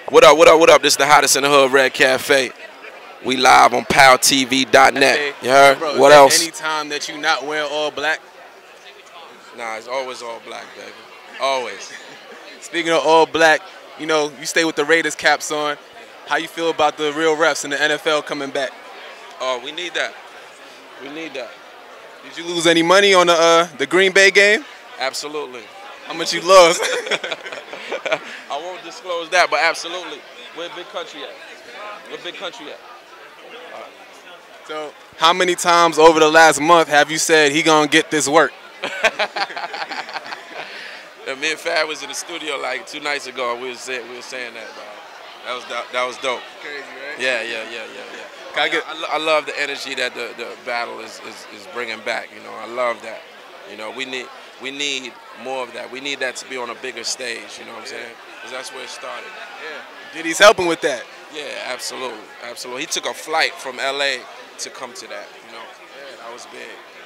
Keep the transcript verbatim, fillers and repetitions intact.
What up, what up, what up? This is the hottest in the hood, Red Cafe. We live on power T V dot net. Hey, You heard? bro, What is there else? Any time that you not wearing all black? Nah, it's always all black, baby. Always. Speaking of all black, you know, you stay with the Raiders caps on. How you feel about the real refs in the N F L coming back? Oh, we need that. We need that. Did you lose any money on the uh, the Green Bay game? Absolutely. How much you lost? I won't disclose that, but absolutely. Where big country at? Where big country at? So, how many times over the last month have you said he gonna get this work? And me and Fab was in the studio like two nights ago. We were saying we were saying that, bro. That was that, that was dope. Crazy, right? Yeah, yeah, yeah, yeah, yeah. Can I get? I, lo- I love the energy that the, the battle is, is, is bringing back. You know, I love that. You know, we need we need more of that. We need that to be on a bigger stage. You know what I'm saying? Because that's where it started. Yeah. Diddy's helping with that. Yeah, absolutely, absolutely. He took a flight from L A to come to that. You know, yeah, that was big.